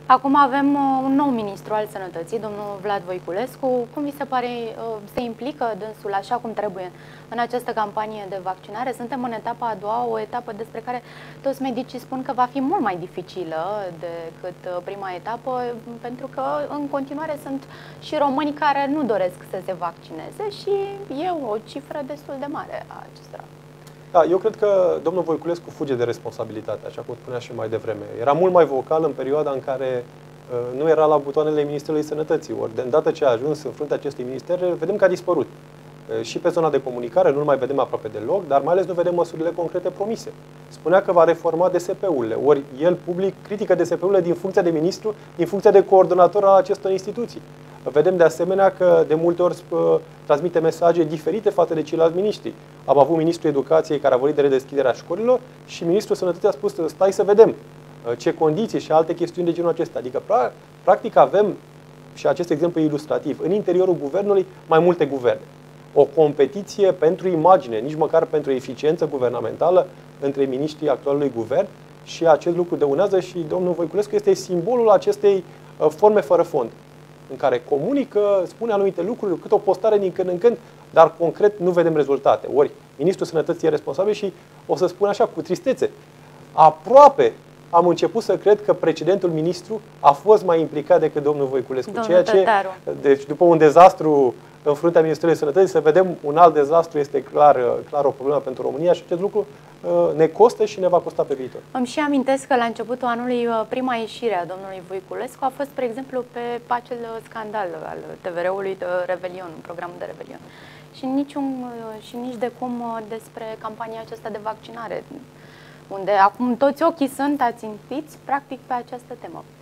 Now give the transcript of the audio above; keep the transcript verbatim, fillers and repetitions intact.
Acum avem uh, un nou ministru al Sănătății, domnul Vlad Voiculescu. Cum vi se pare, uh, se implică dânsul așa cum trebuie în această campanie de vaccinare? Suntem în etapa a doua, o etapă despre care toți medicii spun că va fi mult mai dificilă decât uh, prima etapă, pentru că în continuare sunt și români care nu doresc să se vaccineze și e o cifră destul de mare a acestora. Da, eu cred că domnul Voiculescu fuge de responsabilitate, așa cum spunea și mai devreme. Era mult mai vocal în perioada în care uh, nu era la butoanele Ministerului Sănătății. Ori de îndată ce a ajuns în fruntea acestui minister, vedem că a dispărut. Uh, și pe zona de comunicare nu-l mai vedem aproape deloc, dar mai ales nu vedem măsurile concrete promise. Spunea că va reforma D S P-urile, ori el public critică D S P-urile din funcția de ministru, din funcția de coordonator al acestor instituții. Vedem de asemenea că de multe ori transmite mesaje diferite față de ceilalți miniștri. Am avut ministrul educației care a vorbit de redeschiderea școlilor și ministrul sănătății a spus stai să vedem ce condiții și alte chestiuni de genul acesta. Adică practic avem, și acest exemplu e ilustrativ, în interiorul guvernului mai multe guverne. O competiție pentru imagine, nici măcar pentru eficiență guvernamentală între miniștrii actualului guvern și acest lucru dăunează și domnul Voiculescu este simbolul acestei forme fără fond, în care comunică, spune anumite lucruri, cât o postare din când în când, dar concret nu vedem rezultate. Ori ministrul Sănătății e responsabil și o să spun așa cu tristețe. Aproape am început să cred că precedentul ministru a fost mai implicat decât domnul Voiculescu. Domnul ceea ce, deci după un dezastru în fruntea Ministerului Sănătății, să vedem un alt dezastru este clar, clar o problemă pentru România și acest lucru ne costă și ne va costa pe viitor. Îmi și amintesc că la începutul anului prima ieșire a domnului Voiculescu a fost, spre exemplu, pe acel scandal al T V R-ului de Revelion, programul de Revelion. Și, niciun, și nici de cum despre campania aceasta de vaccinare, unde acum toți ochii sunt ațintiți practic pe această temă.